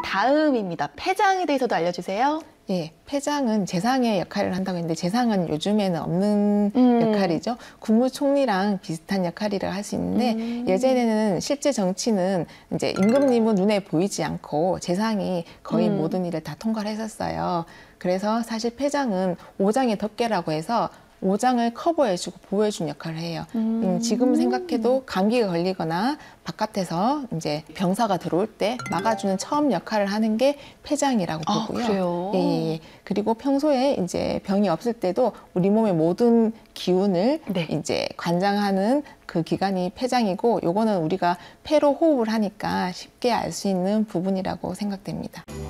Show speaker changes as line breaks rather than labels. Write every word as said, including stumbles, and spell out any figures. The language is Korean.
다음입니다. 폐장에 대해서도 알려주세요.
예, 폐장은 재상의 역할을 한다고 했는데 재상은 요즘에는 없는
음.
역할이죠. 국무총리랑 비슷한 역할이라고 할 수 있는데
음.
예전에는 실제 정치는 이제 임금님은 눈에 보이지 않고 재상이 거의
음.
모든 일을 다 통과를 했었어요. 그래서 사실 폐장은 오장의 덮개라고 해서 오장을 커버해주고 보호해주는 역할을 해요.
음.
음, 지금 생각해도 감기가 걸리거나 바깥에서 이제 병사가 들어올 때 막아주는 처음 역할을 하는 게 폐장이라고
아,
보고요.
그래요?
예, 예, 예. 그리고 평소에 이제 병이 없을 때도 우리 몸의 모든 기운을
네.
이제 관장하는 그 기관이 폐장이고, 요거는 우리가 폐로 호흡을 하니까 쉽게 알 수 있는 부분이라고 생각됩니다.